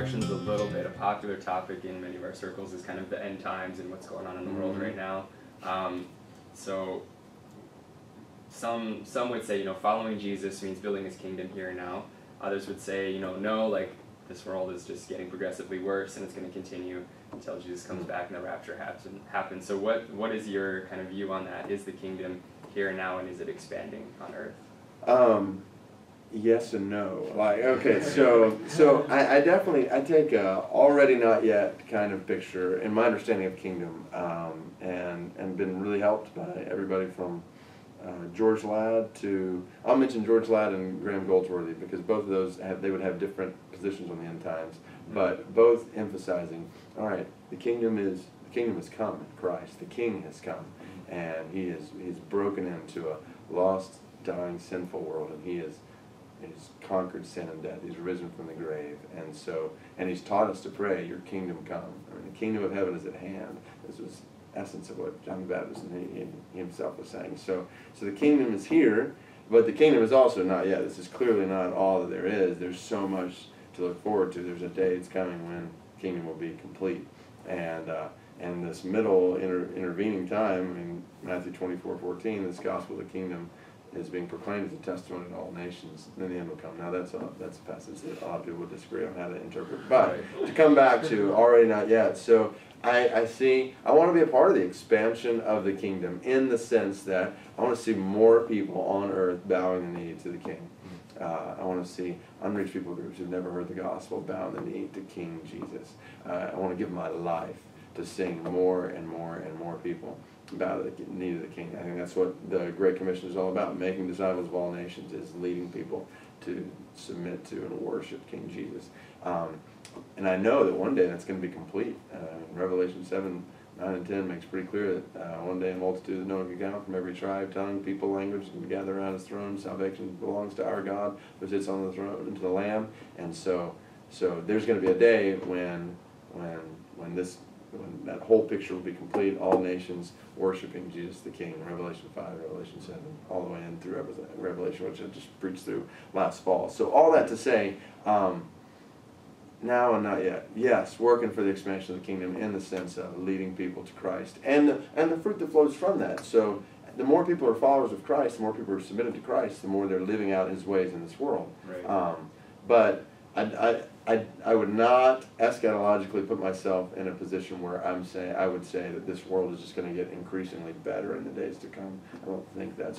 directions a little bit. A popular topic in many of our circles is kind of the end times and what's going on in the world right now. So some would say, following Jesus means building his kingdom here and now. Others would say, no, like this world is just getting progressively worse and it's going to continue until Jesus comes back and the rapture happens. So what is your kind of view on that? Is the kingdom here and now, and is it expanding on earth? Yes and no. So I take a already not yet kind of picture in my understanding of kingdom, and been really helped by everybody from George Ladd to, I'll mention George Ladd and Graham Goldsworthy, because both of those they would have different positions on the end times, but both emphasizing, all right, the kingdom has come in Christ. The King has come, and he's broken into a lost, dying, sinful world, and he's conquered sin and death. He's risen from the grave, and he's taught us to pray, "Your kingdom come." I mean, the kingdom of heaven is at hand. This was essence of what John the Baptist and he himself was saying. So the kingdom is here, but the kingdom is also not yet. This is clearly not all that there is. There's so much to look forward to. There's a day that's coming when the kingdom will be complete, and this middle intervening time, I mean, Matthew 24:14, this gospel of the kingdom is being proclaimed as a testimony to all nations, and then the end will come. Now that's a passage that a lot of people would disagree on how to interpret. But to come back to already not yet, so I want to be a part of the expansion of the kingdom in the sense that I want to see more people on earth bowing the knee to the King. I want to see unreached people groups who've never heard the gospel bowing the knee to King Jesus. I want to give my life to seeing more and more and more people bow the knee to the King. I think that's what the Great Commission is all about. Making disciples of all nations is leading people to submit to and worship King Jesus. And I know that one day that's going to be complete. Revelation 7, 9, and 10 makes pretty clear that one day a multitude that no one can count from every tribe, tongue, people, language can gather around his throne. Salvation belongs to our God who sits on the throne and to the Lamb. And so there's going to be a day when that whole picture will be complete, all nations worshiping Jesus the King, Revelation 5, Revelation 7, all the way in through Revelation, which I just preached through last fall. So all that to say, now and not yet. Yes, working for the expansion of the kingdom in the sense of leading people to Christ, and the fruit that flows from that. So the more people are followers of Christ, the more people are submitted to Christ, the more they're living out his ways in this world. Right. But I would not eschatologically put myself in a position where I would say that this world is just going to get increasingly better in the days to come. I don't think that's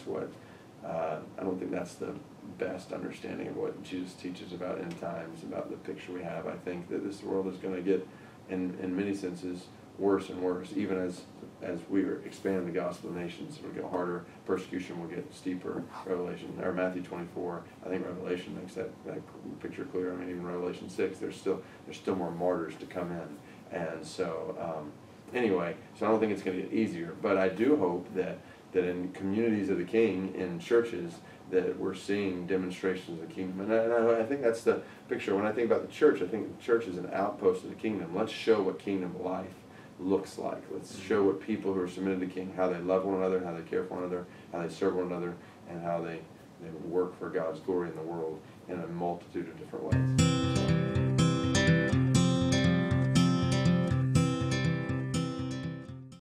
the best understanding of what Jesus teaches about end times, about the picture we have. I think that this world is going to get, in many senses, worse and worse. Even as we expand the gospel of nations, it will get harder. Persecution will get steeper. Matthew 24. I think Revelation makes that picture clear. I mean, even Revelation 6. There's still more martyrs to come in, and so anyway. So I don't think it's going to get easier. But I do hope that in communities of the King, in churches, that we're seeing demonstrations of the kingdom. And I think that's the picture. When I think about the church, I think the church is an outpost of the kingdom. Let's show what kingdom life looks like. Let's show what people who are submitted to the King, how they love one another, how they care for one another, how they serve one another, and how they work for God's glory in the world in a multitude of different ways.